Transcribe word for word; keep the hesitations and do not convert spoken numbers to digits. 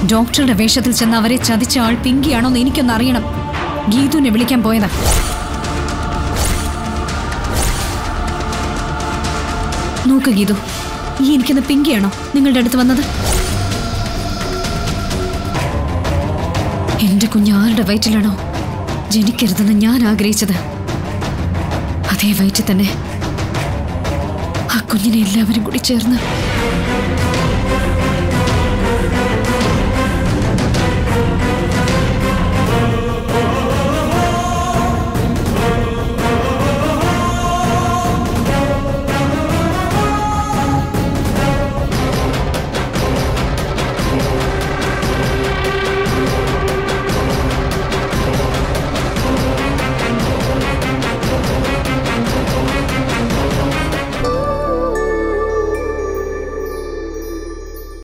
ഡോക്ടറുടെ വേഷത്തിൽ ചെന്ന് അവരെ ചതിച്ച ആൾ പിങ്കിയാണോന്ന് എനിക്കൊന്ന് അറിയണം. ഗീതുവിനെ വിളിക്കാൻ പോയതാ. നോക്ക് ഗീതു, ഈ എനിക്കുന്ന പിങ്കിയാണോ നിങ്ങളുടെ അടുത്ത് വന്നത്? എന്റെ കുഞ്ഞ് ആരുടെ വയറ്റിലാണോ ജനിക്കരുതെന്ന് ഞാൻ ആഗ്രഹിച്ചത്, അതേ വയറ്റിൽ തന്നെ ആ കുഞ്ഞിനെ എല്ലാവരും കൂടി ചേർന്ന്